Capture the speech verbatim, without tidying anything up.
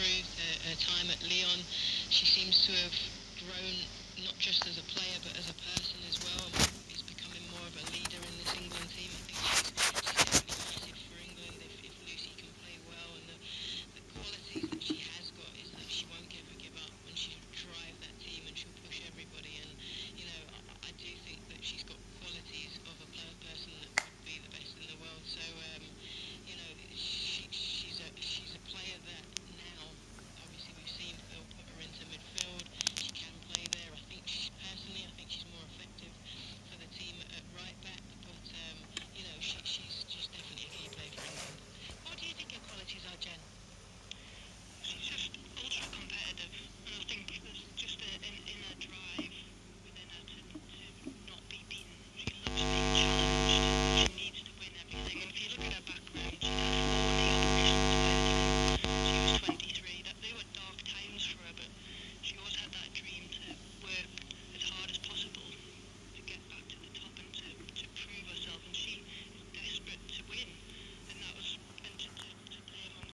improved. Her, her time at Lyon, she seems to have grown not just as a player but as a person as well. And